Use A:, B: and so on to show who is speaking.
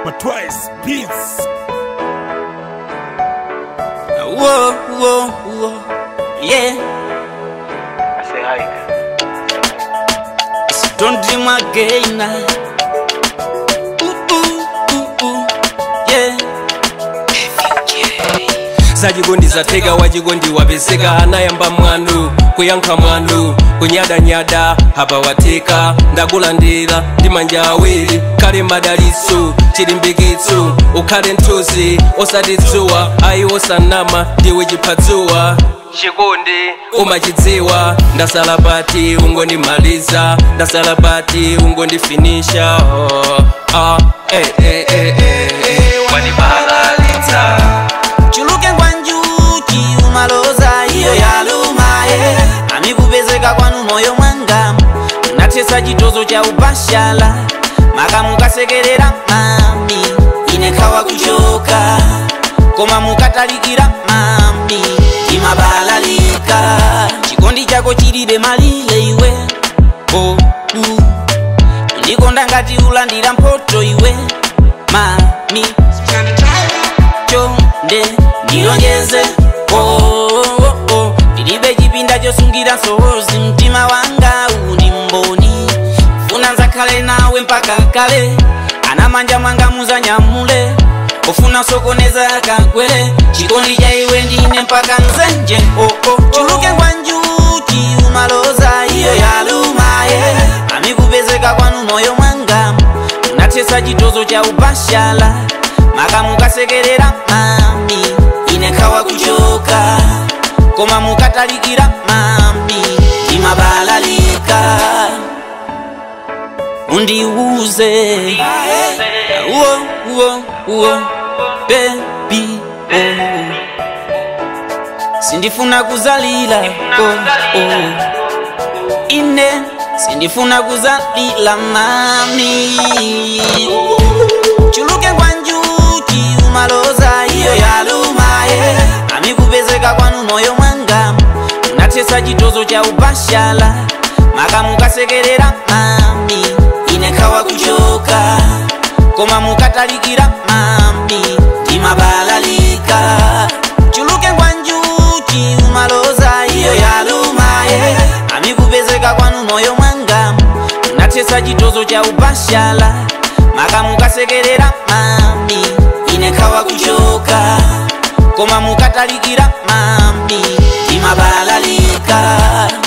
A: but twice beats.
B: Whoa, whoa, whoa, yeah.
C: I say hi.
B: So don't dream again. Yeah.
D: Zajigondi zatega wajigondi wabeseka anayamba mwanu kuyanka mwanu kunyada nyada haba wateka ndagulandira ndimanja awiri kale madaliso chilimbikitso ukhale ntozi osaditsuwa ayi osanama ndiwe chipatsuwa chikondi umachidziwa ndasalabati ungondimaliza ndasalabati ungondifinisha wanibalalitsa
B: chuluke ngwanjuki umaloza iyo yalumaye amikupezeka kwanu moyo mwanga unatesa chitozo cha ubashala maka mukasekerera mami inekhawa kuchoka koma mukatalikira mami imabalalika chikondi chako chilibe malile iwe ndikonda ngati ulandira mpoto iwe mami chonde ndilonjeze ndilibe chipinda chosungira sozi mtima wanga uli mboni funa nzakhale nawe mpaka kale anamanja mwanga muzanyamule ufuna sokoneza kakwele chikondi cha iwe ndine mpaka nzenje chuluke ngwanjuki umaloza iyo yalumaye amikupezeka kwanu moyo mwanga unatesa chitozo cha ubashala maka mukasekerera mami inekhawa kuchoka koma mukatalikira mami imabalalika undiuze baby sindifuna kuzalila ine sindifuna kuzalila mami chuluke ngwanjuki umaloza iyo yalumaye amikupezeka kwanu moyo mwanga unatesa chitozo cha ubashala maka mukasekerera mami inekhawa kuchoka koma mukatalikira mami imabalalika chuluke ngwanjuki umaloza iyo yalumaye amikupezeka kwanu moyo mwanga unatesa chitozo cha ubashala maka mukasekerera mami inekhawa kuchoka koma mukatalikira mami imabalalika